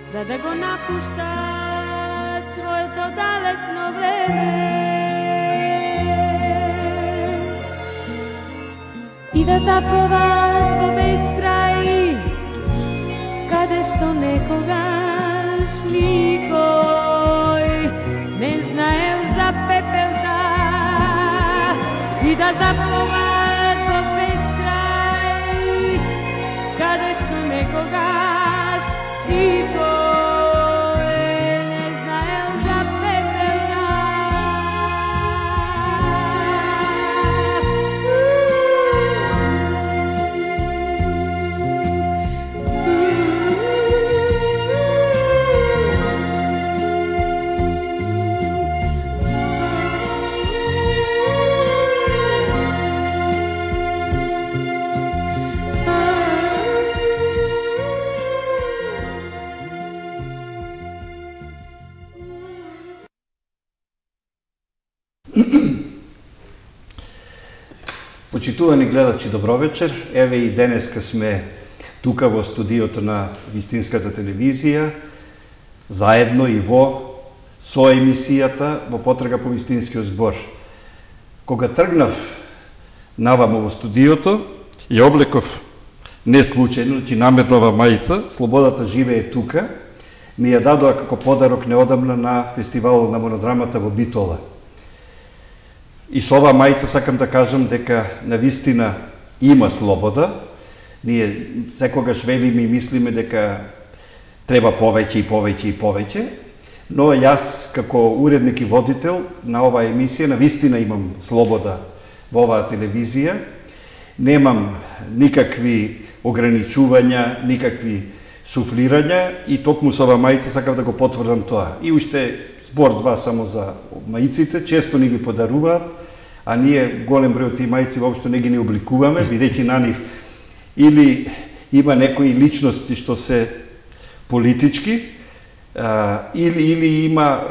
за да го напуштат своето далечно време и да заплуват во безкрај, каде што некогаш никој не знаел за пепелта, и да заплуват во безкрај, каде што некогаш никој не знаел за пепелта. Почитувани гледачи, добро вечер. Еве и денеска сме тука во студиото на Вистинската телевизија, заедно и со емисијата во потрага по Вистинскиот збор. Кога тргнав навамо во студиото, ја облеков не случајно, значи намерно ова мајца, Слободата живее тука, ми ја дадоа како подарок неодамна на фестивалот на монодрамата во Битола. И со ова мајца сакам да кажам дека навистина има слобода. Ние секогаш велиме и мислиме дека треба повеќе и повеќе и повеќе, но јас како уредник и водител на оваа емисија навистина имам слобода во оваа телевизија. Немам никакви ограничувања, никакви суфлирања и токму со оваа мајца сакам да го потврдам тоа. И уште збор-два само за мајците, често ни ги подаруваат, а ние голем број од тие мајци воопшто не ги не обликуваме, бидејќи на нив или има некои личности што се политички, или има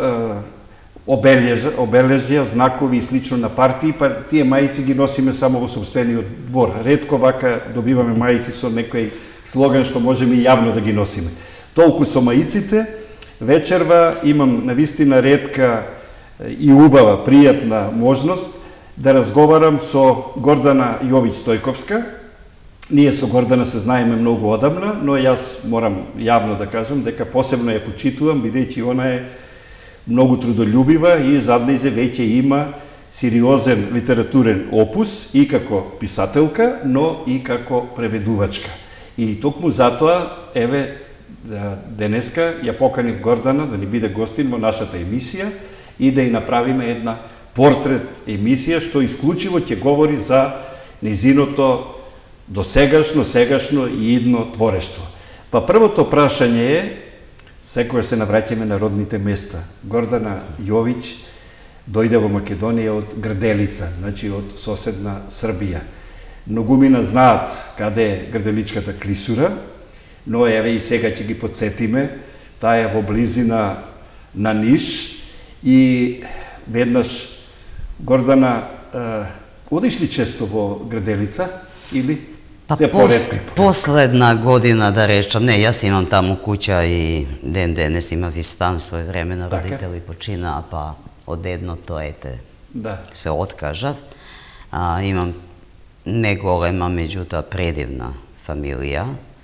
обележја, знакови и слично на партии, па тие мајци ги носиме само во сопствениот двор. Ретко вака добиваме мајци со некој слоган што можеме и јавно да ги носиме. Толку со мајците. Вечерва имам навистина ретка и убава, пријатна можност да разговарам со Гордана Јовиќ-Стојковска. Ние со Гордана се знаеме многу одамна, но јас морам јавно да кажам дека посебно ја почитувам, бидејќи она е многу трудолюбива и зад нејзе веќе има сериозен литературен опус и како писателка, но и како преведувачка. И токму затоа, еве, денеска ја поканив Гордана да ни биде гостин во нашата емисија и да ја направиме една портрет емисија што исклучиво ќе говори за незиното досегашно, сегашно и идно творештво. Па првото прашање е, секој се навраќаме на родните места. Гордана Јовиќ дојде во Македонија од Грделица, значи од соседна Србија. Многумина знаат каде е Грделичката клисура, но еве и сега ќе ги подсетиме, таа е во близина на Ниш и веднаш Гордана, одиш ли често во Грделица или се поретко? Последна година, да речам, не, јас имам таму куќа и ден денес имав и стан свој време на родители починаа, па одедното ете се откажав. Имам не голема, меѓутоа предивна фамилија.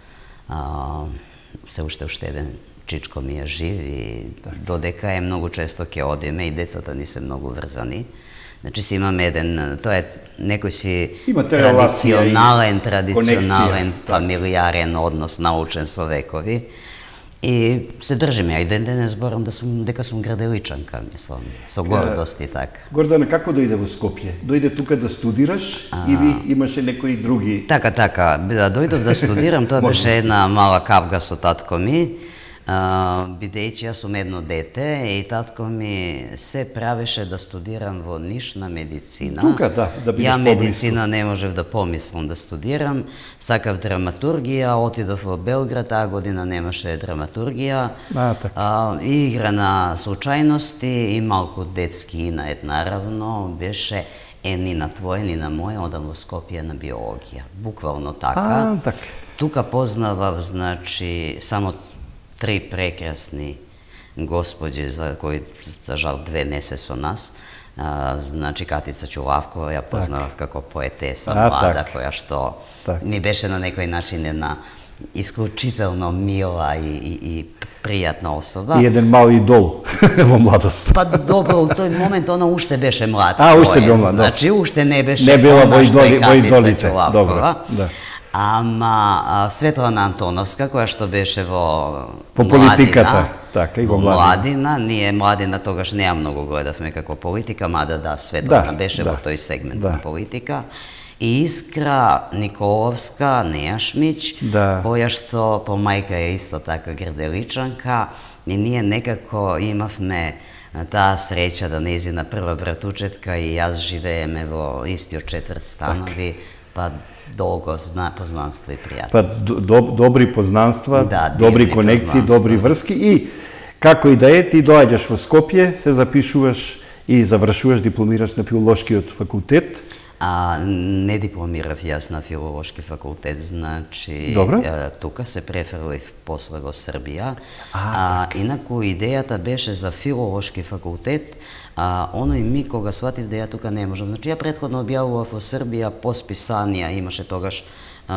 Се уште еден чичко ми е жив и додека е многу често ќе одиме и децата ни се многу врзани. Значи си имаме еден, тоа е некој си традиционален, фамилијарен однос, научен со векови. И се држиме, а и ден денес зборам дека сум граделичанка, мислам, со гордост и така. Гордана, како дојде во Скопје? Дојде тука да студираш или имаше некои други? Така, да дојдов да студирам, тоа беше една мала кавга со татко ми, бидејќи јас сум едно дете и татко ми се правеше да студирам во Ниш на медицина. Тука, да бидеш ја медицина не можев да помислам да студирам, сакав драматургија, отидов во Белград, таа година немаше драматургија, и игра на случајности и малку детски инает, наравно, беше ни на твој, ни на мој, одам во Скопје на биологија. Буквално така. Тука познавав, значи, само три прекрасни господи, за кои, за жал, две не се со нас. Значи Катица Чулавкова, ја познавав како поетеса млада, која што ми беше на некој начин една исклучително мила и пријатна особа. И еден мал идол во младост. Па добро, у тој момент она уште беше млад. Уште бил млад. Значи уште не беше она што е Катица Чулавкова. Добро, да. Ама Светлана Антоновска, која што беше во политиката, така и во Младина, ние Младина тогаш неа многу гледавме како политика, мада да, Светлана беше во тој сегмент на политика. И Искра Николовска, Нејашмич, која што по мајка е исто така грделичанка, и ние некако имавме таа среќа да нејзина прва братучетка и јас живееме во истиот четврт станови, па долго познанство и пријатност. Па добри познанства, добри конекции, добри врски и како и да е, ти доаѓаш во Скопје, се запишуваш и завршуваш, дипломираш на филолошкиот факултет. Не дипломирав јас на филолошки факултет, значи тука се префрлив после во Србија. Инаку идејата беше за филолошки факултет, оној миг кога сватив да ја тука не можам. Значи ја претходно објавував во Србија по списанија, имаше тогаш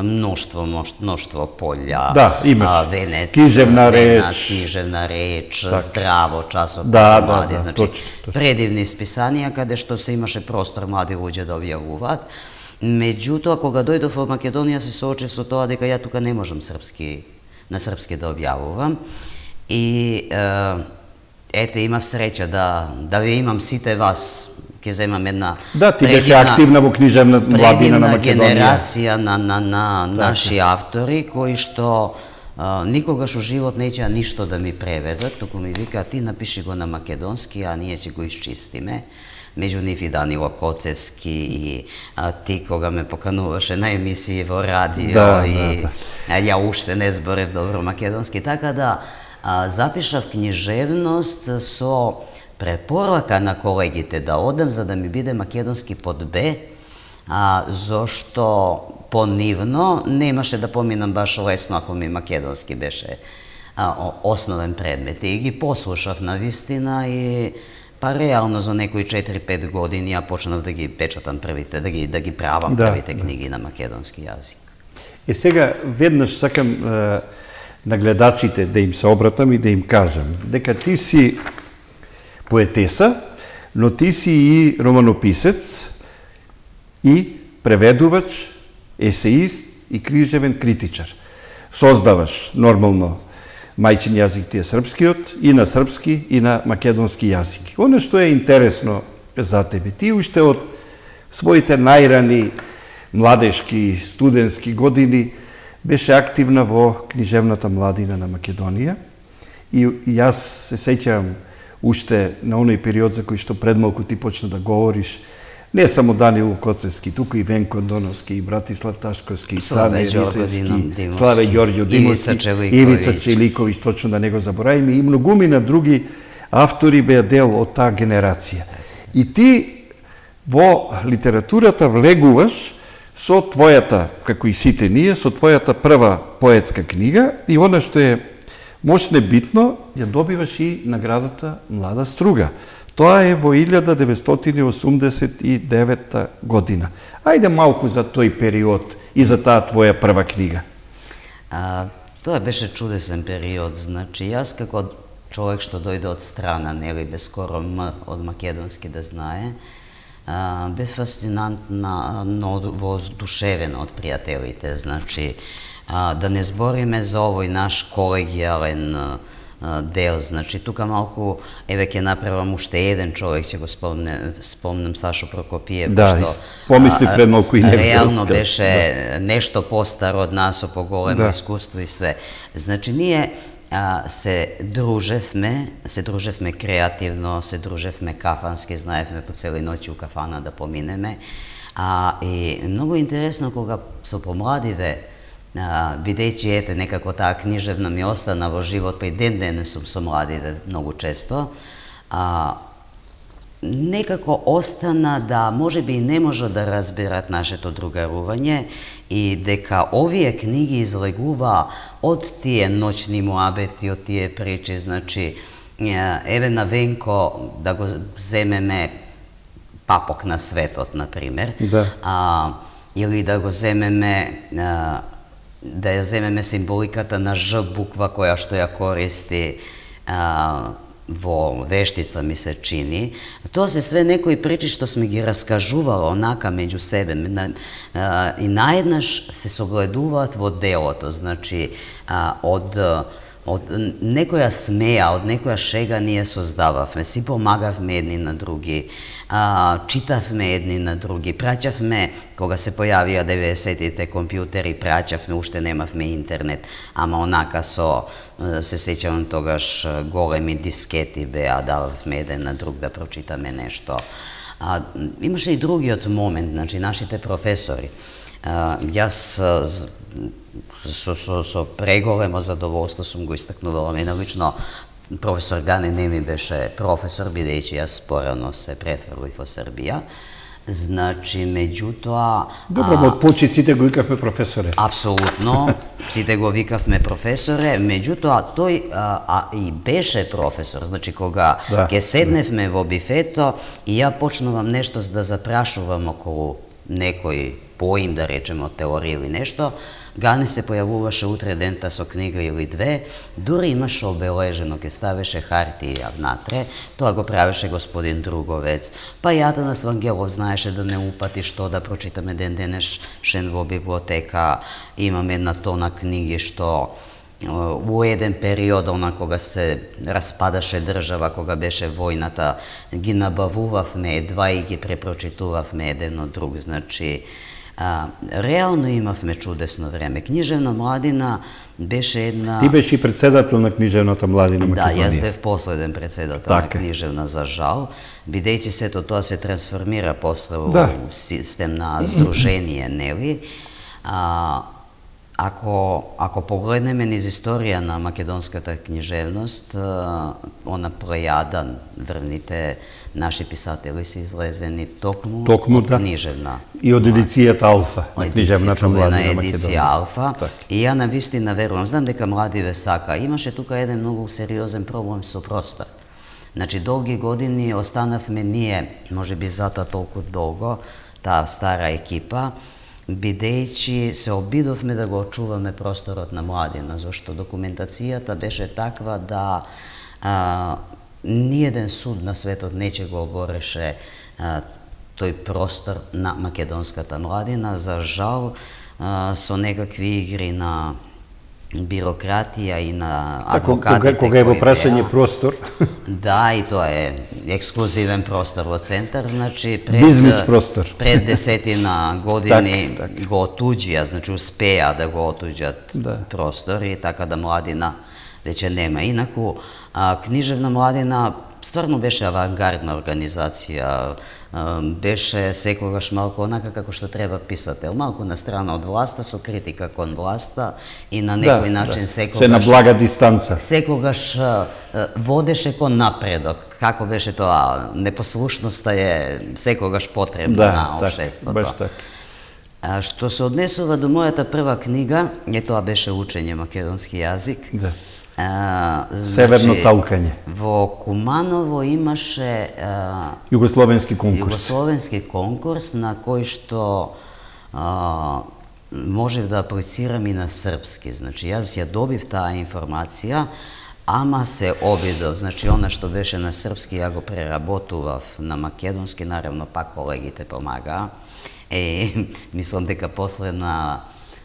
мноштво полја, Венец, книжевна реч, Здраво, часопис за млади, значи предивни списанија каде што се имаше простор млади луѓе да објавуваат. Меѓутоа, кога дојдов во Македонија се соочив со тоа дека ја тука не можам на српски да објавувам. И ете, имав среќа да ви имам сите вас, ќе земам една ти беше активна во книжевна младина на Македонија. Генерација на наши автори кои што никогаш у живот неќеа ништо да ми преведат, туку ми вика ти напиши го на македонски, а ние ќе го исчистиме. Меѓу нив и Данило Коцевски и ти кога ме покануваше на емисии во радио и ја уште не зборев добро македонски, така да запишав книжевност со препорака на колегите да одем за да ми биде македонски под Б, зашто понивно немаше да поминам баш лесно ако ми македонски беше основен предмет. И ги послушав на вистина и па реално за некои 4-5 години ја почнав да ги печатам првите, да ги правам првите книги на македонски јазик. И сега веднаш сакам на гледачите да им се обратам и да им кажам дека ти си поетеса, но ти си и романописец, и преведувач, есеист и книжевен критичар. Создаваш нормално мајчин јазик ти е српскиот, и на српски, и на македонски јазик. Оно што е интересно за тебе, ти уште од своите најрани младешки, студентски години беше активна во книжевната младина на Македонија и јас се сеќавам уште на оној период за кој што предмалку ти почна да говориш, не само Данило Коцевски, туку и Венко Доновски, и Братислав Ташковски, и Сане Рисевски, Славе Ѓорѓо Димовски, Ивица Челиковиќ, точно да не го заборавиме, и многумина други автори беа дел од таа генерација. И ти во литературата влегуваш со твојата, како и сите ние, со твојата прва поетска книга, и она што е мощно битно, ја добиваш и наградата Млада струга. Тоа е во 1989 година. Ајде малку за тој период и за таа твоја прва книга. Тоа беше чудесен период. Значи, јас како човек што дојде од страна, нели без скоро М од македонски да знае, бе фасцинантна, но воодушевена од пријателите. Значи, да не збориме за овој наш колегијален дел, значи тука малку, еве ќе направам уште еден човек, ќе го спомнам Сашо Прокопиев, што помисли пред малку и него. Реално беше нешто постар од нас, со поголемо искуство и све. Значи ние се дружевме креативно, се дружевме кафански, знаевме по цели ноќи у кафана да поминеме. И многу интересно кога со помладиве, бидејќи ете некако таа книжевна ми остана во живот, па и ден денес сум со младиве многу често, некако остана да можеби и не можат да разберат нашето другарување и дека овие книги излегува од тие ноќни муабети, од тие причи, значи, еве на Венко да го земеме папок на светот, например, или да го земеме, да ја земеме символиката на Ж буква која што ја користи во Вештица, ми се чини. Тоа се све некои причи што сме ги раскажувала онака меѓу себе и наеднаш се согледуваат во делото, значи од некоја смеја, од некоја шега ние создававме, си помагавме едни на други, читавме едни на други, праќавме, кога се појавија 90-тите компјутери, праќавме, уште немавме интернет, ама онака се сеќавам тогаш големи дискети беа, дававме еден на друг да прочитаме нешто. Имаше и другиот момент, значи, нашите професори. Јас со преголемо задоволство сум го истакнувала. Мене лично професор Гане не ми беше професор, бидејќи јас порано се префрлив во Србија. Значи, меѓутоа... Добро, од почет сите го викавме професоре. Апсолутно, сите го викавме професоре, меѓутоа тој и беше професор. Значи, кога ќе седневме во бифето и ја почнувам нешто да запрашувам околу некој поим, да речеме, од теорија или нешто, Гане се појавуваше утре дента со книга или две, дури имаше обележено, ке ставеше хартија внатре, тоа го правеше господин Друговец, па и Атанас Вангелов знаеше да не упати што да прочитаме ден денешен во библиотека, имам една тона книги што во еден период, кога се распадаше држава, кога беше војната, ги набавувавме едва и ги препрочитувавме еден од друг, значи, реално имавме чудесно време. Книжевна младина беше една... Ти беше и председател на Книжевната младина Македонија. Да, јас бев последен председател на Книжевна, за жал, бидејќи сето тоа се трансформира после во систем на здружение, нели? Ако погледнеме низ историја на македонската книжевност, она плејада, врвните наши писатели се излезени токму од книжевна. И од едицијата Алфа, на Книжевната младина Македонија. Едиција Алфа. И ја навистина верувам, знам дека младиве сака. Имаше тука еден многу сериозен проблем со простор. Значи, долги години останавме ние, може би затоа толку долго, таа стара екипа, бидејќи се обидовме да го очуваме просторот на младина, зашто документацијата беше таква да ниеден суд на светот не ќе го обореше тој простор на македонската младина. За жал, со некакви игри на бирократија и на адвокатите кога е во прашање простор. Да, и тоа е ексклузивен простор во центар, значи бизнес простор. Пред 10 години го отуѓија, значи успеа да го отуѓат простор и така да младина веќе нема. Инаку, Книжевна младина стварно беше авангардна организација, беше секогаш малку онака како што треба писател, малку на страна од власта, со критика кон власта и на некој начин секогаш... Се на блага дистанца. Секогаш водеше кон напредок. Како беше тоа? Непослушноста е секогаш потребна на општеството. Баш така. Што се однесува до мојата прва книга, тоа беше учење македонски јазик. Северно талкање. Во Куманово имаше југословенски конкурс на кој што можев да аплицирам и на српски. Значи, јас ја добив таа информација, ама се обидов. Значи, она што беше на српски, ја го преработував на македонски, наравно пак колегите помагаа. Мислам дека последно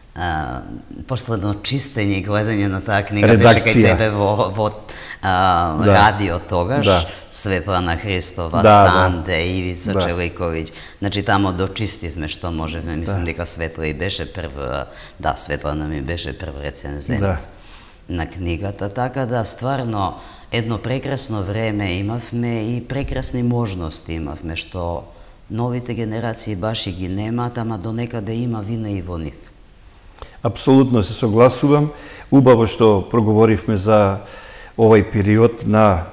чистење и гледање на таа книга беше кај тебе во радио тогаш, Светлана Христова, Санде, Ивица Челиковиќ. Значи, тамо дочистивме што можевме. Мислам дека Светла и беше прв, Светлана ми беше прв рецензент на книгата. Така да, стварно, едно прекрасно време имавме и прекрасни можности имавме, што новите генерации баш и ги немаат, ама до некаде има вина и во нив. Апсолутно се согласувам. Убаво што проговоривме за овој период на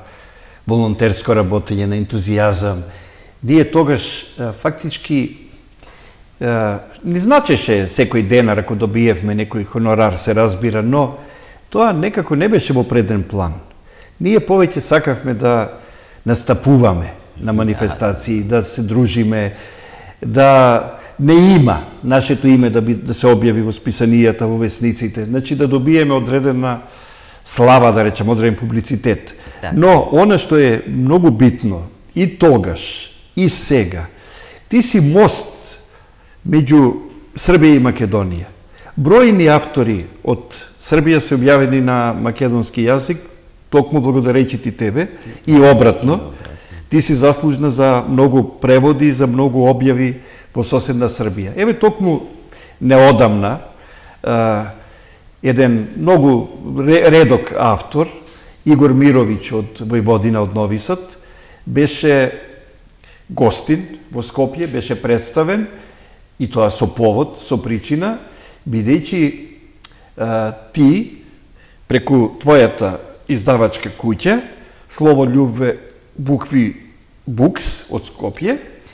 волонтерско работење, на ентузијазам. Ние тогаш фактички Не значеше секој денар ако добиевме некој хонорар, се разбира, но тоа некако не беше во преден план. Ние повеќе сакавме да настапуваме на манифестации, да се дружиме, да не има нашето име да се објави во списанијата, во весниците, значи да добиеме одредена слава, да речем, одреден публицитет. Но она што е многу битно и тогаш, и сега, ти си мост меѓу Србија и Македонија. Бројни автори од Србија се објавени на македонски јазик, токму благодарејќи ти тебе, и обратно. Ти си заслужна за многу преводи, за многу објави во соседна Србија. Еве токму неодамна, еден многу редок автор, Игор Мировиќ од Војводина, од Нови Сад, беше гостин во Скопје, беше представен, и тоа со повод, со причина, бидејќи ти, преку твојата издавачка куќа, Слово љубве букви Букс од Скопје,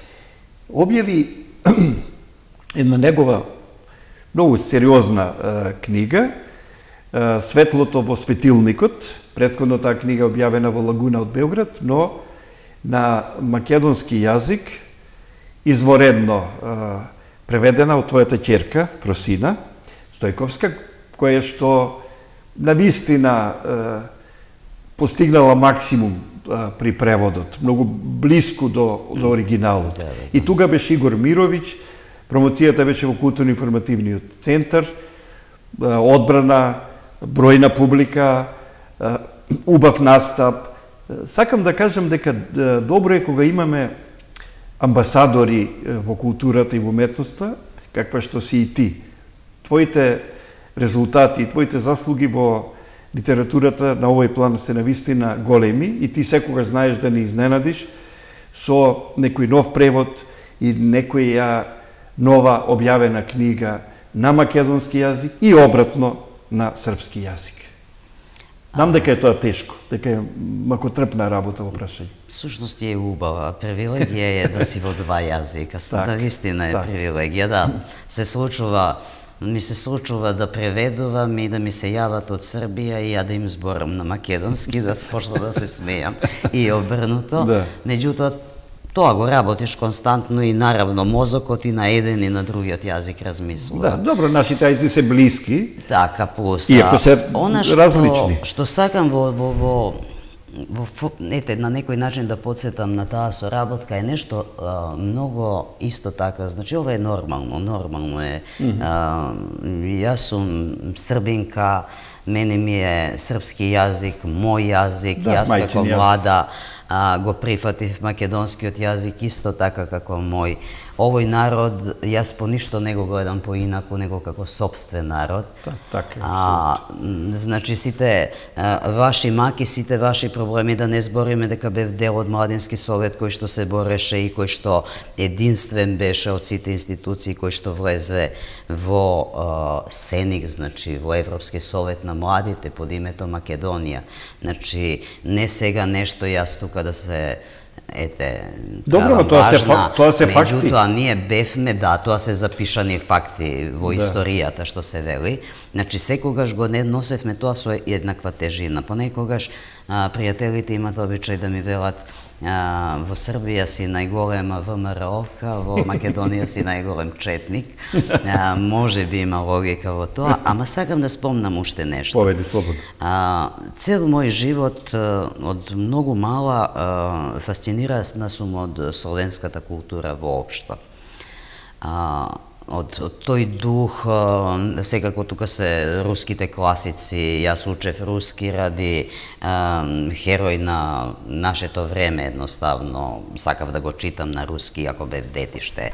објави една негова многу сериозна книга, Светлото во светилникот. Претходно таа книга објавена во Лагуна од Белград, но на македонски јазик, изворедно преведена од твојата ќерка, Фросина Стојковска, која што навистина постигнала максимум при преводот, многу блиску до оригиналот. И тука беше Игор Мировиќ, промоцијата беше во културно-информативниот центар, одбрана, бројна публика, убав настап. Сакам да кажам дека добро е кога имаме амбасадори во културата и во уметноста, каква што си и ти. Твоите резултати, твоите заслуги во литературата на овој план се навистина големи и ти секогаш знаеш да не изненадиш со некој нов превод и некоја нова објавена книга на македонски јазик и обратно на српски јазик. Знам дека е тоа тешко, дека е макотрпна работа во прашање. Всушност е убава. Привилегија е да си во два јазика. Навистина е привилегија, да. Ми се случува да преведувам и да ми се јават од Србија и ја да им зборам на македонски, да почна да се смејам и обрнуто. Меѓутоа, тоа го работиш константно и наравно мозокот и на еден и на другиот јазик размислува. Да, добро, нашите јазици се блиски. Така, плюс. Иако се различни. Што сакам ете, на некој начин да подсетам на таа соработка е нешто многу исто така. Значи, ова е нормално е. Јас сум србинка, мене ми е српски јазик, мој јазик, јас како млада го прифатив македонскиот јазик исто така како мој. Овој народ, јас по ништо не го гледам поинаку, него како сопствен народ. Така, значи, сите ваши маки, сите ваши проблеми, да не збориме дека бев дел од Младински совет кој што се бореше и кој што единствен беше од сите институции, кој што влезе во СЕНИК, значи во Европски совет на младите под името Македонија. Значи, не сега нешто јас тука да се добро, тоа се факти. Меѓутоа, ние бевме, да, тоа се запишани факти во историјата, што се вели. Значи, секогаш го не носевме тоа со еднаква тежина. Понекогаш пријателите имат обичај да ми велат во Србија си најголема ВМРО-вка, во Македонија си најголем четник. Може би има логика во тоа, ама сакам да спомнам уште нешто. Поведи слободно. Цел мој живот од многу мала фасцинирана сум од словенската култура воопшто. Од тој дух, секако тука се руските класици, јас учев руски ради херој на нашето време, едноставно, сакав да го читам на руски, ако бев детиште.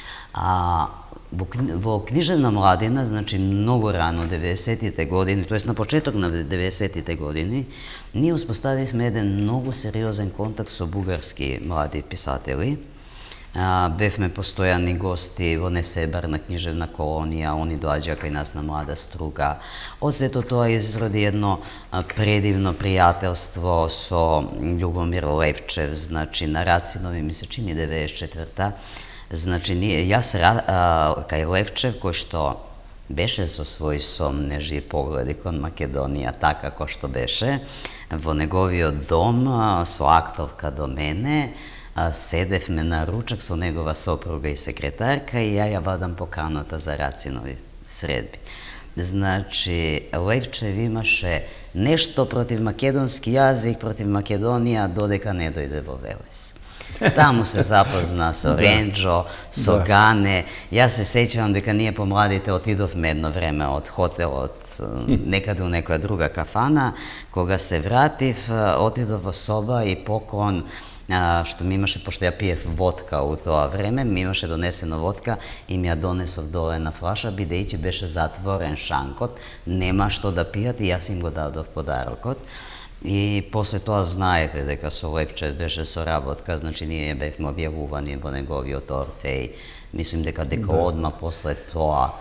Во книжевна младина, значи многу рано, 90-тите години, тоест на почеток на 90-тите години, ние успоставивме еден многу сериозен контакт со бугарски млади писатели. Бевме постојани гости во Несебар на книжевна колонија, они доаѓаа кај нас на Млада струга. Од сето тоа изроди едно предивно пријателство со Љубомир Левчев, значи на Рацинови, ми се чини 94-та. Значи, јас кај Левчев, кој што беше со свој сомнежи погледи кон Македонија, така кој што беше, во неговиот дом, со актовка до мене, седевме на ручак со негова сопруга и секретарка и ја вадам поканата за Рацинови средби. Значи, Левчев имаше нешто против македонски јазик, против Македонија, додека не дојде во Велес. Таму се запозна со Ренџо, со Гане. Јас се сеќавам дека ние помладите отидовме едно време од хотелот некаде у некоја друга кафана. Кога се вратив, отидов во соба и поклон што ми имаше, пошто ја пиев водка у тоа време, ми имаше донесено водка и ми ја донесов доле на флаша, бидејќи беше затворен шанкот, нема што да пијат и јас им го дадов подарокот. И после тоа знаете дека со Левчев беше соработка, значи ние бевме објавувани во неговиот Орфеј. Мислим дека одма после тоа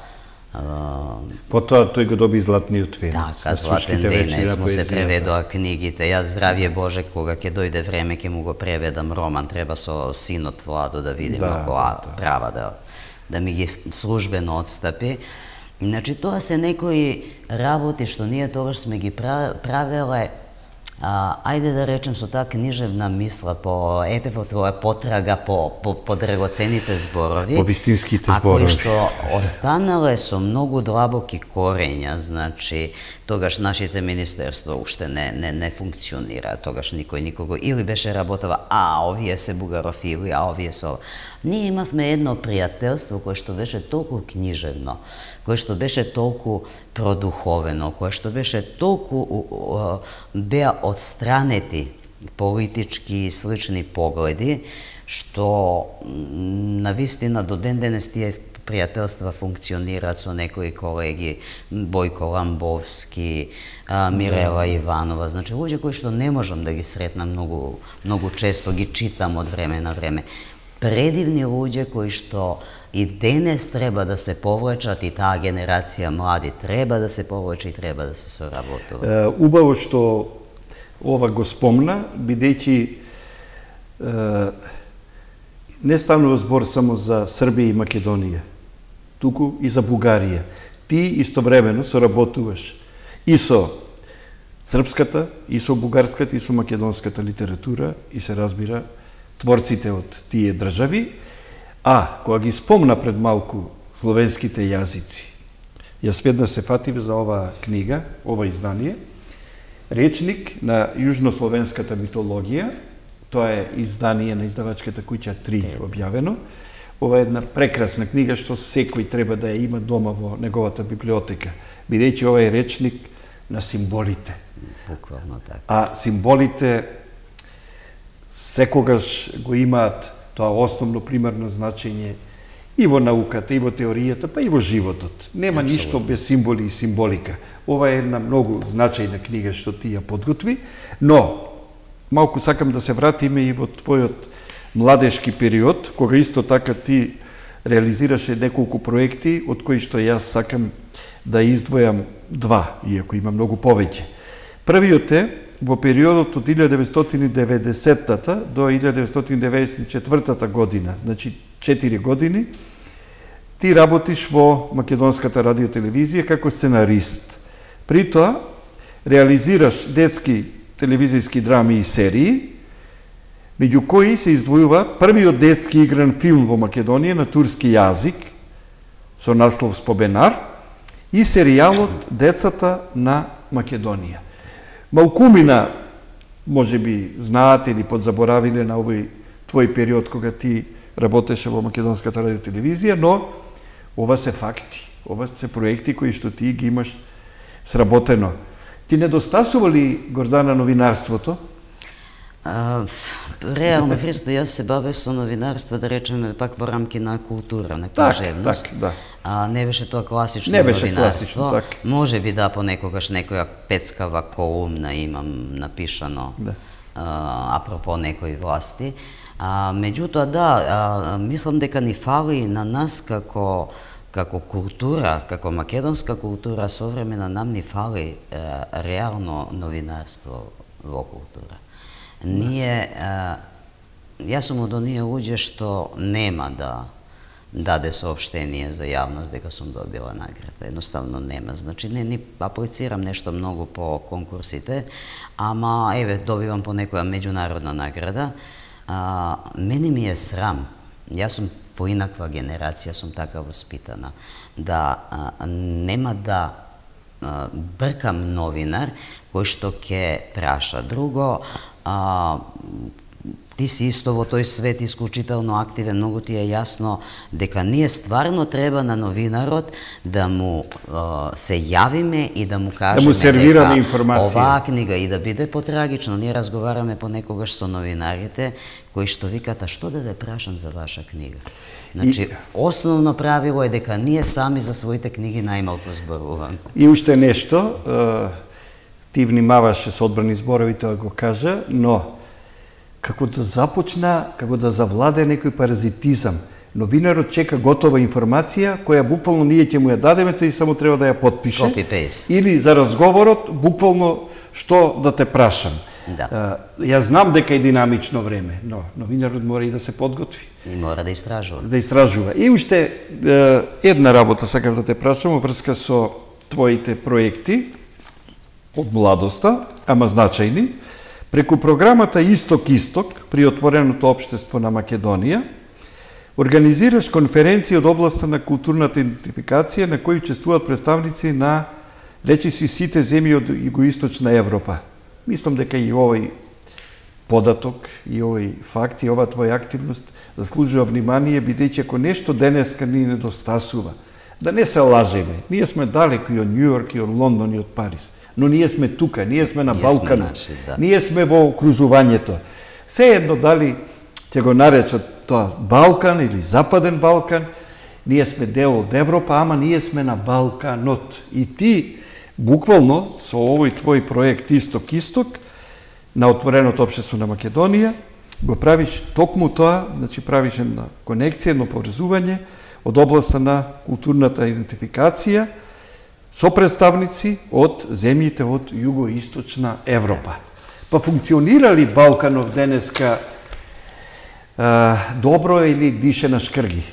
Потоа тој го доби Златниот венец. Така, Златен венец му се преведоа книгите. Јас, здравје Боже, кога ќе дојде време, ќе му го преведам роман. Треба со синот Владо да видим ако права да ми ги службено отстапи. Значи, тоа се некои работи што ние тогаш сме ги правеле, ајде да речем со таа книжевна мисла по твоја потрага по драгоцените зборови, по вистинските зборови, а кои што останале со многу длабоки корења. Значи, тогаш нашите министерства уште не функционира, тогаш никој никого или беше работава, овие се бугарофили, овие се... Ние имавме едно пријателство кое што беше толку книжевно, кое што беше толку продуховено, кое што беше толку беа отстранети политички и слични погледи, што навистина до ден денес тие пријателства функционираат со некои колеги, Бојко Ламбовски, Мирела Иванова, значи луѓе кои што не можам да ги сретнам многу често, ги читам од време на време. Предивни луѓе кои што и денес треба да се повлечат, и таа генерација млади треба да се повлече и треба да се соработува. Убаво што ова го спомна, бидејќи не станува збор само за Србија и Македонија, туку и за Бугарија. Ти истовремено соработуваш и со српската, и со бугарската, и со македонската литература, и се разбира творците од тие држави, кога ги спомна пред малку словенските јазици, јас веднаш се фатив за оваа книга, ова издание, Речник на јужнословенската митологија, тоа е издание на издавачката куќа 3 објавено. Ова е една прекрасна книга што секој треба да ја има дома во неговата библиотека, бидејќи ова е речник на символите. Буквално така. А символите секогаш го имаат тоа основно примерно значење и во науката, и во теоријата, па и во животот. Нема ништо без символи и символика. Ова е една многу значајна книга што ти ја подготви, но малку сакам да се вратиме и во твојот младешки период, кога исто така ти реализираше неколку проекти, од кои што јас сакам да издвојам 2, иако има многу повеќе. Првиот е во периодот од 1990-та до 1994 година, значи 4 години, ти работиш во Македонската радиотелевизија како сценарист. При тоа, реализираш детски телевизијски драми и серии, меѓу кои се издвојува првиот детски игран филм во Македонија на турски јазик, со наслов Спобенар, и серијалот Децата на Македонија. Малкумина, може би, знаат или подзаборавиле на овој твој период кога ти работеше во Македонската радиотелевизија, но ова се факти, ова се проекти кои што ти ги имаш сработено. Ти недостасува ли, Гордана, новинарството? Реално, Христо, јас се бавев со новинарство, да речеме, пак во рамки на култура, на книжевност. Не беше тоа класично новинарство. Може би да, понекогаш некоја пецкава колумна имам напишано апропо некои власти. Меѓутоа, да, мислам дека ни фали на нас како култура, како македонска култура, современа, нам ни фали реално новинарство во култура. Ние, јас сум од оние луѓе што нема да даде сообщение за јавност дека сум добила награда. Едноставно нема. Значи, не аплицирам нешто многу по конкурсите, ама, еве, добивам по некоја меѓународна награда. Мене ми е срам. Јас сум поинаква генерација, сум така воспитана, да нема да бркам новинар кој што ќе праша. Друго, ти си исто во тој свет исклучително активен, многу ти е јасно дека ние стварно треба на новинарот да му се јавиме и да му кажеме сервираме информација. Оваа книга и да биде потрагично. Ние разговараме понекогаш со новинарите кои што викат, а што да ве прашам за ваша книга? Значи, основно правило е дека ние сами за своите книги најмалку зборуваме. И уште нешто, ти внимаваше со одбрани зборовите да го кажа, но како да започна, како да завладе некој паразитизам. Новинарот чека готова информација, која буквално ние ќе му ја дадеме, тој само треба да ја подпише. Copy-paste. Или за разговорот, буквално што да те прашам. Да. Ја знам дека е динамично време, но новинарот мора и да се подготви. И мора да истражува. Да истражува. И уште една работа сакав да те прашам во врска со твоите проекти од младоста, ама значајни. Преку програмата Исток-Исток при Отвореното општество на Македонија, организираш конференција од областа на културната идентификација на кои учествуваат представници на речиси сите земји од Југоисточна Европа. Мислам дека и овој податок, и овој факт, и ова твоја активност заслужува внимание, бидејќи ако нешто денеска ни недостасува, да не се лажеме. Ние сме далеко и од Њујорк, и од Лондон, и од Париз. Но ние сме тука, ние сме на Балканот, ние сме во окружувањето. Се едно дали ќе го наречат тоа Балкан или Западен Балкан, ние сме дел од Европа, ама ние сме на Балканот. И ти, буквално, со овој твој проект Исток-Исток, на Отвореното општество на Македонија, го правиш токму тоа, значи правиш една конекција, едно поврзување од областа на културната идентификација, со представници од земјите од Југоисточна Европа. Па функционира ли Балканов денеска добро или дише на шкрги?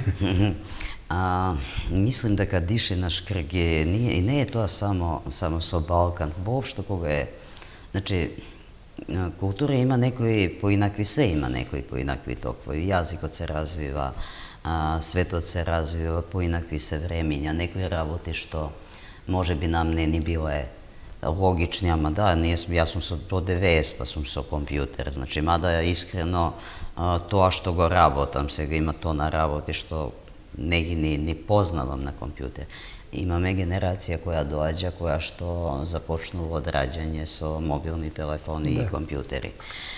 Мислим дека дише на шкрги. И не е тоа само со Балкан. Воопшто кога е... Значи, култура има некои поинакви, све има некои поинакви токови. Јазикот се развива, светот се развива, поинакви се времиња, некои работи што може би нам не ни биле логични, ама да, јас сум до 90-та сум со компјутер, значи, мада искрено тоа што го работам, сега има тона работи што не ги ни познавам на компјутер. Имаме генерација која доаѓа, која што започнува од раѓање со мобилни телефони и компјутери.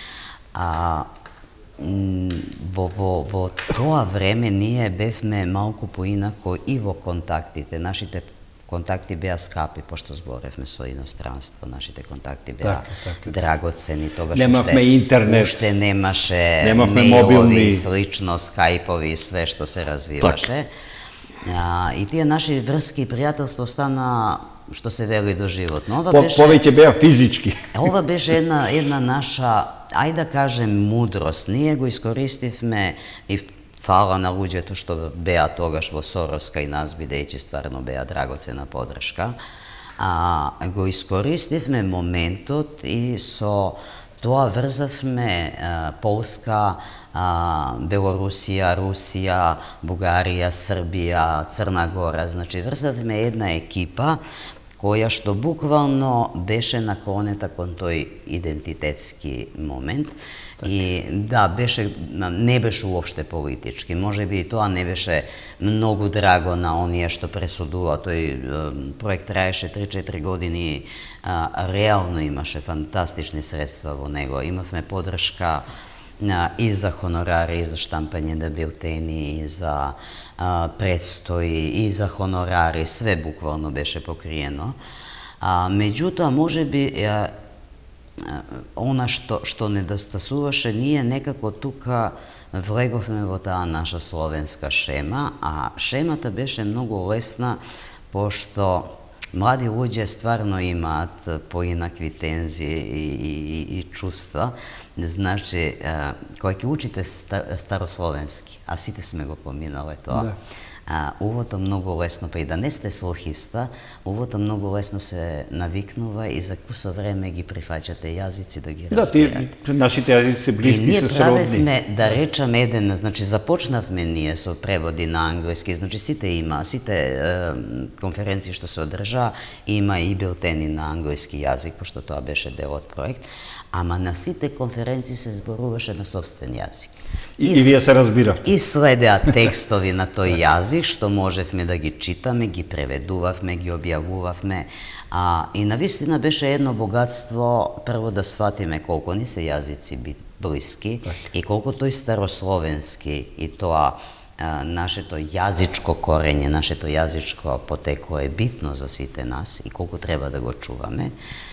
Во тоа време ние бевме малку поинако и во контактите. Нашите контакти беа скапи, пошто зборевме со иностранство, нашите контакти беа драгоцени, тогаш немавме интернет, уште немаше мејлови, слично, скајпови, све што се развиваше. И тие наши врски и пријателство остана, што се вели, доживотно. Повеќе беа физички. Ова беше една наша, ајде да кажем, мудрост. Ние го искористивме и фала на луѓето што беа тогаш во Соровска и нас, бидејќи стварно беа драгоцена подршка. Го искористивме моментот и со тоа врзавме Полска, Белорусија, Русија, Бугарија, Србија, Црна Гора. Значи, врзавме една екипа која што буквално беше наклонета кон тој идентитетски момент. И да, не беше уопште политички. Може би и тоа не беше многу драго на оние што пресудува. Тој проект траеше 3-4 години, реално имаше фантастични средства во него. Имавме подршка и за хонорари, и за штампање на билтени, и за предстои, и за хонорари, све буквално беше покриено. Меѓутоа, може би, она што недостасуваше, ние некако тука влеговме во таа наша словенска шема, а шемата беше многу лесна, пошто Mladi ljuđe stvarno imat poinakvi tenzije i čustva. Znači, kojaki učite staroslovenski, a site sme go pominale to, uvodom mnogo lesno, pa i da ne ste slohista, uvodom mnogo lesno se naviknuva i za kuso vreme gi prihvaćate jazici da gi razbirate. Da, našite jazici bliski se srodni. I nije pravevme da rečam jedan, znači započnavme nije su prevodi na anglijski, znači site konferencije što se održa, ima i bilteni na anglijski jazik, pošto to beše deo od projekt, ama na site konferenciji se zboruvaše na sobstven jazik. I vi se razbiravte. I sledea tekstovi na toj jazik, što moževme da gi čitame, gi preveduvavme, gi objavuvavme. I navistina beše jedno bogatstvo, prvo da shvatime koliko ni se jazici bliski i koliko to je staroslovenski i to naše to jazičko korenje, naše to jazičko poteklo je bitno za site nas i koliko treba da go čuvame.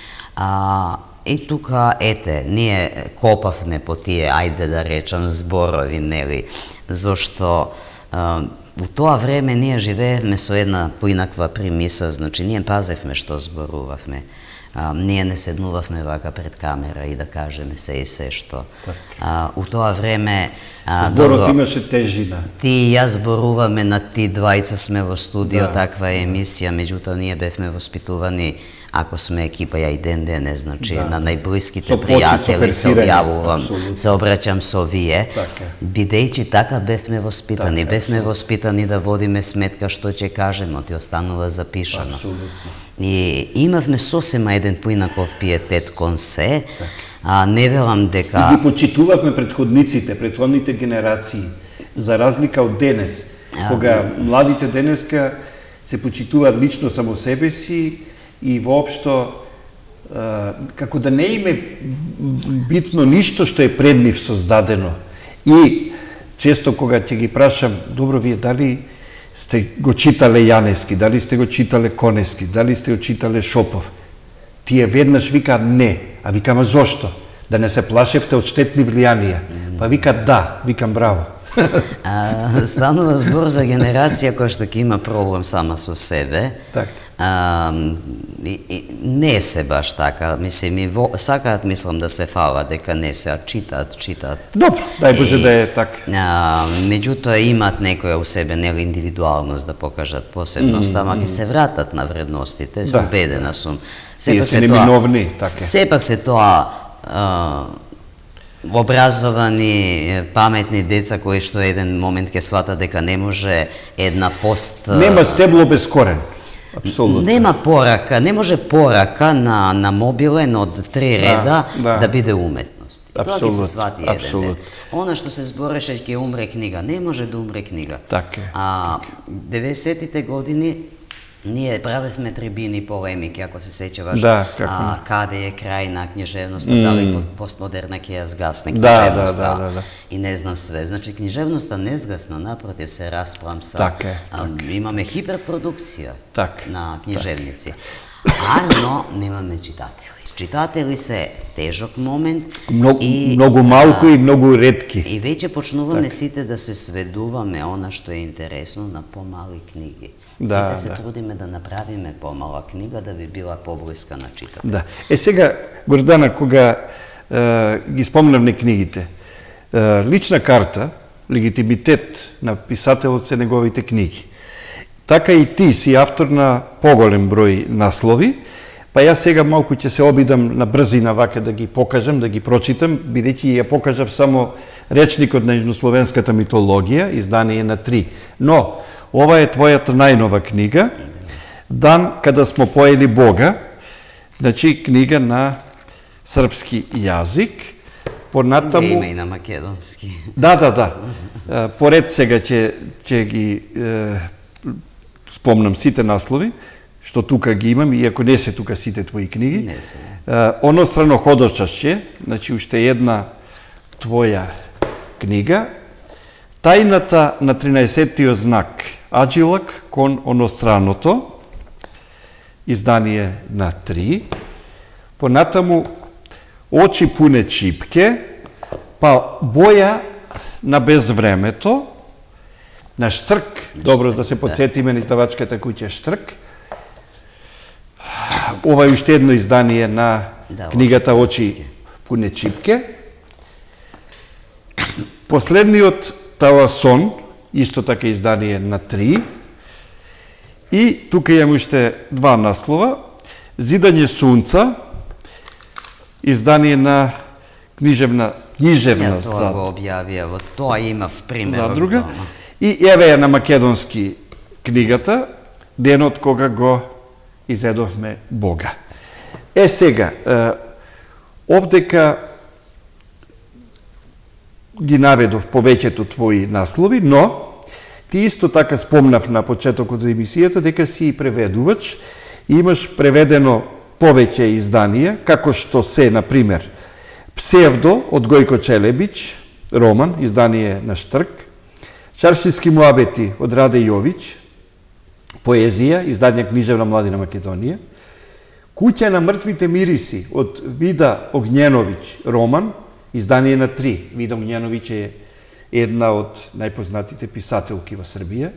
I tuka, nije kopavme po tije, ajde da rečam, zborovi, neli, zašto u to vreme nije živevme so jedna poinakva primisa, znači nije pazevme što zboruvavme, nije ne sednuvavme vaka pred kamera i da kažeme se i sve što. U to vreme... Zborot imaše težina. Ti i ja zboruvame na ti dvajca sme vo studio, takva je emisija, međutim nije bevme vospituvani. Ako sme ekipa, ja i den, znači na najbliskite prijatelji se objavujem, se obraćam so vije, бидејќи така бевме воспитани да водиме сметка што ќе кажемо, ти останува запишано. И имавме сосема еден поинаков пиетет кон се, не велам дека... И ги почитувавме предходните генерации, за разлика од денес, кога младите денеска се почитуваат лично само себе си, и воопшто, како да не име битно ништо што е пред нив создадено. И често кога ќе ги прашам, добро, вие дали сте го читале Јанески, дали сте го читале Конески, дали сте го читале Шопов, тие веднаш викаат не, а викам зошто? Да не се плашевте од штетни влијанија. Па викаат да, викам браво. Станува збор за генерација која што ќе има проблем сама со себе. Не се баш така, мислим, сакаат, мислам, да се фала дека не се, а читаат. Добро, дај Боже да е така. Меѓутоа имаат некоја у себе, нели, индивидуалност да покажат посебност, ама ќе се вратат на вредностите, убедена сум. Тие се неминовни, така. Сепак се тоа образовани, паметни деца кои што еден момент ќе сватат дека не може една пост... Нема стебло без корен. Апсолутно. Нема порака, не може порака на мобилен од 3 реда да биде уметност. И тоа ќе се свати еден ден. Она што се збореше ќе умре книга, не може да умре книга. Така е. 90-тите години ние правевме трибини полемики, ако се сеќаваш, каде е крај на книжевноста, дали постмодерна ќе ја згасне книжевноста и не знам све. Значи, книжевноста не згасна, напротив се распламса. Имаме хиперпродукција на книжевници, но немаме читатели. Читатели се тежок момент. Многу малку и многу ретки. И веќе почнуваме сите да се сведуваме она што е интересно на помали книги. Сите се трудиме да направиме помала книга, да би била поблиска на читател. Да. Сега, Гордана, кога ги спомнавме книгите, лична карта, легитимитет на писателот се неговите книги. Така и ти си автор на поголем број наслови, па јас сега малку ќе се обидам на брзина вака да ги покажам, да ги прочитам, бидејќи ја покажав само речникот на јужнословенската митологија, издание на 3. Но, ова е твојата најнова книга, Дан када смо поели Бога, значи книга на српски јазик. Понатаму... Има и на македонски. Да. Поред сега ќе ги спомнам сите наслови, што тука ги имам, иако не се тука сите твои книги. Не се. Онострано ходочашće, значи уште една твоја книга, Тајната на 13-тиот знак, Аджилак кон оностраното, издание на 3. Понатаму, Очи пуне чипке, па Боја на безвремето, на Штрк, добро да се подсетиме на издавачката куќа Штрк, ова е уште едно издание на книгата Очи пуне чипке. Последниот Таласон, исто така издание на 3. И тука имам уште два наслова. Зидање сунца, издание на книжевна тоа го објавија, во тоа има в пример. Задруга. И еве ја на македонски книгата, денот кога го изедовме Бога. Сега, овдека ги наведов повеќето твои наслови, но ти исто така спомнав на почетокот од емисијата дека си и преведувач и имаш преведено повеќе изданија, како што се, например, Псевдо од Гојко Челебич, роман, издание на Штрк, Чаршиски муабети од Раде Јович, поезија, издание Книжевна младина Македонија, Куќа на мртвите мириси од Вида Огњеновиќ, роман, издание на 3. Вида Огњеновиќ е една од најпознатите писателки во Србија.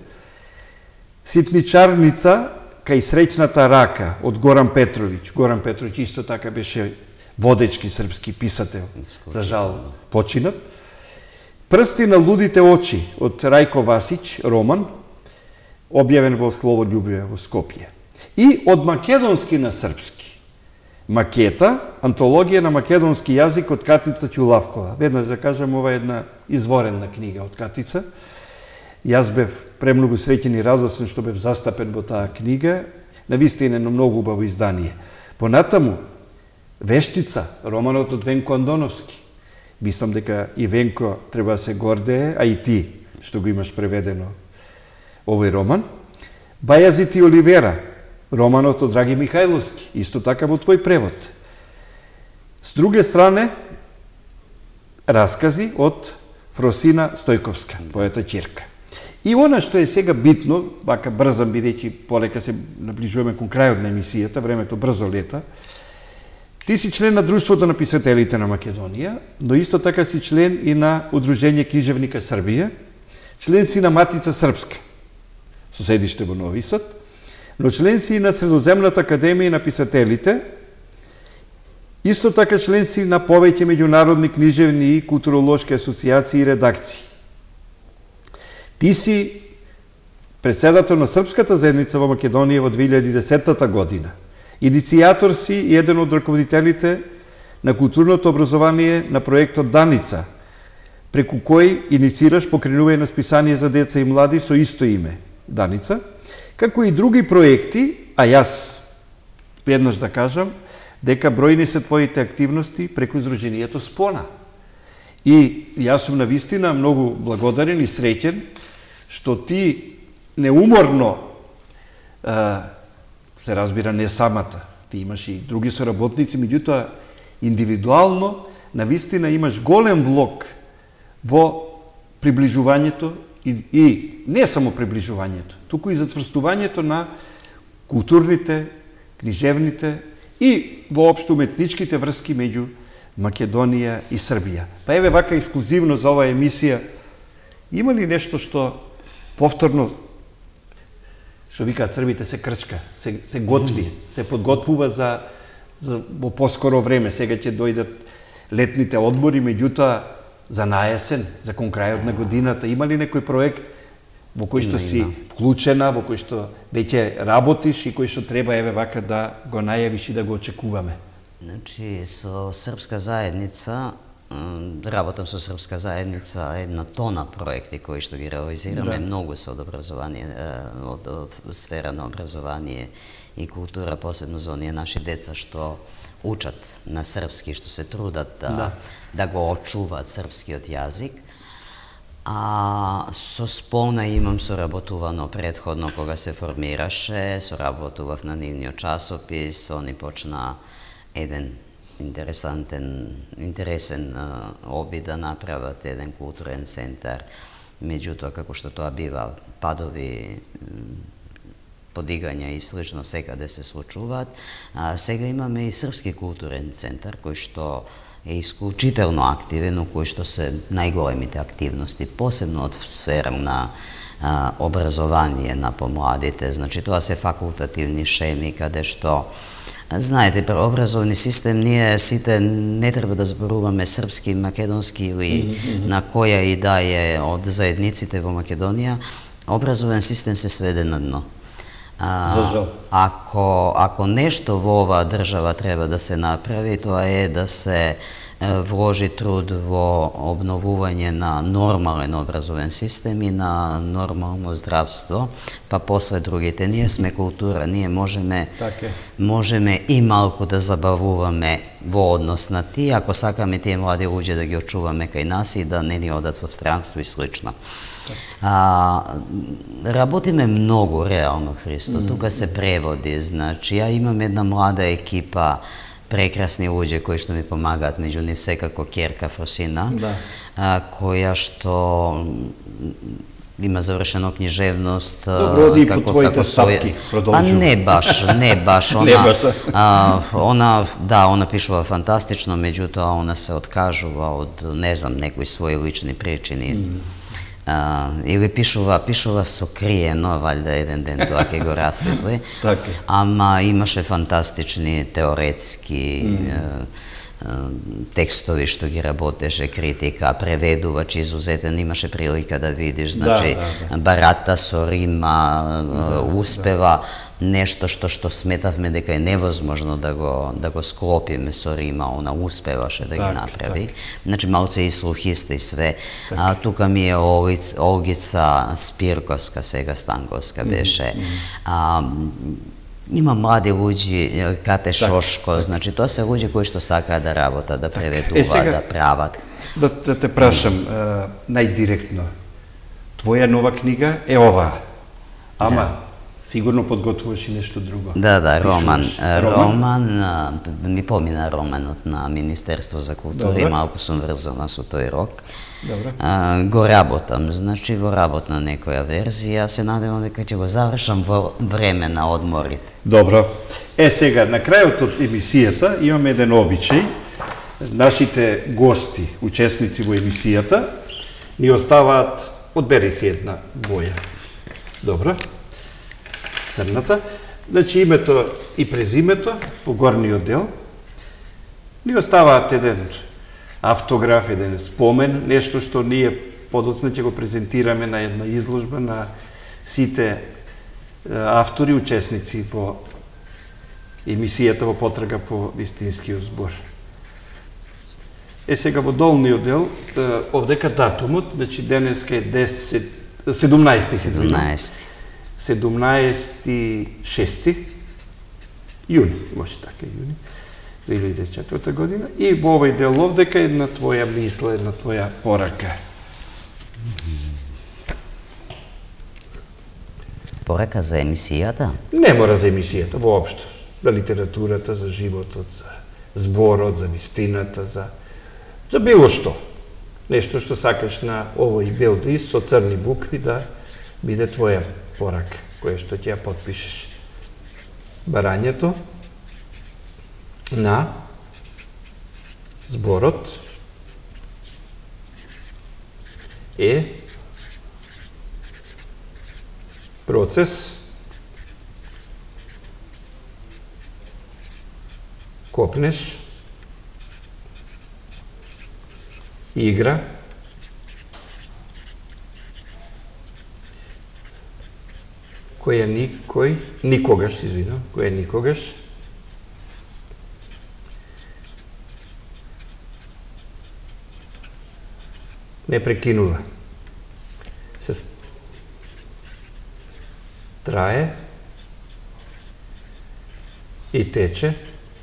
Ситничарница кај среќната рака од Горан Петровиќ. Горан Петровиќ исто така беше водечки српски писател, за жал починат. Прсти на лудите очи од Рајко Васиќ, роман, објавен во Слово љубове во Скопје. И од македонски на српски. Макета, антологија на македонски јазик од Катица Ќулавкова. Веднаш да кажам, ова е една изворена книга од Катица. Јас бев премногу среќен и радосен што бев застапен во таа книга. Навистина едно многу убаво издание. Понатаму, Вештица, романот од Венко Андоновски. Мислам дека и Венко треба да се гордее, а и ти, што го имаш преведено овој роман. Бајазит и Оливера, романот од Драги Михајловски, исто така во твој превод. С друге стране, раскази од Фросина Стојковска, твојата ќерка. И она што е сега битно, вака брзам бидејќи полека се наближуваме кон крајот на емисијата, времето брзо лета, ти си член на Друштвото на писателите на Македонија, но исто така си член и на Удружење Книжевника Србија, член си на Матица Српска, со седиште во Нови Сад, но член си и на Средоземната академија на писателите, исто така член си на повеќе меѓународни книжевни и културолошки асоциации и редакции. Ти си председател на Српската заедница во Македонија во 2010 година. Иницијатор си и еден од раководителите на културното образование на проектот Даница, преку кој инициираш покренување на списание за деца и млади со исто име, Даница, како и други проекти, а јас веднаш да кажам, дека бројни се твоите активности преку Сдруженијето Спона. И јас сум навистина многу благодарен и среќен што ти неуморно, се разбира не самата, ти имаш и други соработници, меѓутоа индивидуално навистина имаш голем влог во приближувањето и не само приближувањето, туку и зацврстувањето на културните, книжевните и воопшто уметничките врски меѓу Македонија и Србија. Па еве вака ексклузивно за оваа емисија, има ли нешто што повторно, што викаат Србите, се крчка, се готви, се подготвува за во поскоро време. Сега ќе дојдат летните одмори, меѓутоа за наесен, за кон крајот на годината, има ли некој проект во кој што си вклучена, во кој што веќе работиш и кој што треба еве вака да го најавиш и да го очекуваме? Значи, со Српска заедница, работам со Српска заедница една тона проекти кои што ги реализираме, многу се од образование, од сфера на образование и култура, посебно за оние наши деца што учат на српски, што се трудат да го очуваат српскиот јазик. А со Спона имам соработувано предходно кога се формираше, соработував на нивниот часопис, они почна еден интересен обид да направат еден културен центар. Меѓутоа, како што тоа бива, падови, подигања и слично секаде се случуваат. Сега имаме и Српски културен центар, кој што е исклучително активен, у кој што се најголемите активности, посебно од сфера на образование на помладите. Значи, тоа се факултативни шеми, каде што знаете, при образовни систем ние сите не треба да зборуваме српски, македонски или на која и да е од заедниците во Македонија. Образовен систем се сведе на дно. Ако нешто во оваа држава треба да се направи, тоа е да се вложи труд во обновување на нормален образовен систем и на нормално здравство, па после другите. Ние сме култура, ние можеме и малку да забавуваме во однос на тие, ако сакаме тие млади луѓе да ги очуваме кај нас и да не ни одат во странство и слично. Работиме многу, реално, Христо. Тука се преводи, значи, ја имам една млада екипа, прекрасни луѓе кои што ми помагаат, меѓу нив секако Керка Фросина, која што има завршено книжевност. Добро, оди по твоите стапки продолжува. Не баш. Она пишува фантастично, меѓутоа она се откажува од, не знам, некои своји лични причини. Или пишува сокриено, валјда еден ден тоа ќе го расветли. Ама имаше фантастични теоретски текстови што ги работеше, критика, преведувач изузетен, имаше прилика да видиш, значи барата со рима, успева нешто што сметавме дека е невозможно да го склопиме со рима, она успеваше да ги направи. Значи малце и слухиста и све. Тука ми е Олгица Спирковска, сега Станковска беше. Има млади луѓи, Кате Шошко, значи тоа се луѓе кои што сакаат да работат, да преведуваат, да прават. Да те прашам најдиректно. Твоја нова книга е оваа, ама сигурно подготвуваш и нешто друго. Да, роман, ми помина романот на Министерство за култура и малку сум врзана со тој рок. Го работам, значи во работна некоја верзија, се надевам дека ќе го завршам во време на одморите. Добро. Сега, на крајот од емисијата имаме еден обичај. Нашите гости, учесници во емисијата, ни оставаат, одбери си една боја. Добро. Црната. Значи името и презимето по горниот дел. Ни оставаат еден автограф, еден спомен, нешто што ние подоцна ќе го презентираме на една изложба на сите автори, учесници во емисијата во потрага по вистинскиот збор. Сега во долниот дел, овдека датумот, значи денеска е 17.6. јуни, може така, јуни, 2004 година. И во овој дел овдека една твоја мисла, една твоја порака. Порака за емисијата? Не мора за емисијата, воопшто. За литературата, за животот, за зборот, за вистината, за било што. Нешто што сакаш на овој бел лист со црни букви да биде твоја порака, која што ќе ја потпишеш. Барањето на зборот е процес копнеш, игра, која никогаш не прекинува. Се трае и тече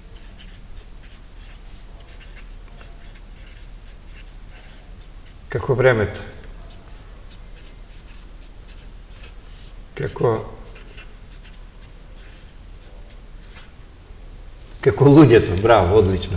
како времето. Како луѓето, браво, одлично.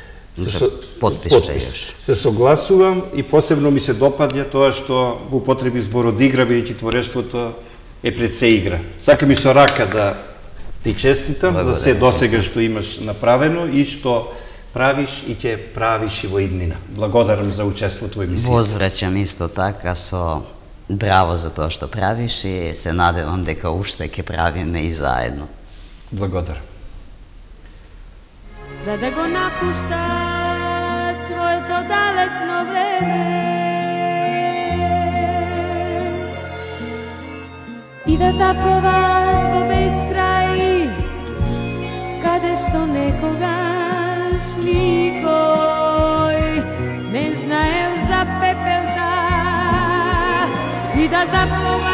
Потпис. Се согласувам и посебно ми се допаѓа тоа што го употреби зборот игра, бидејќи творештвото е пред се игра. Сакам и со рака да ти честитам за се досега што имаш направено и што правиш и ќе правиш и во иднина. Благодарам за учеството во емисијата. Возвраќам исто така со браво за тоа што правиш и се надевам дека уште ќе правиме и заедно. Благодарам. За да го напуштат своето далечно време и да заплуват во бескрај, каде што некогаш никој не знаел за пепелта, и да заплуват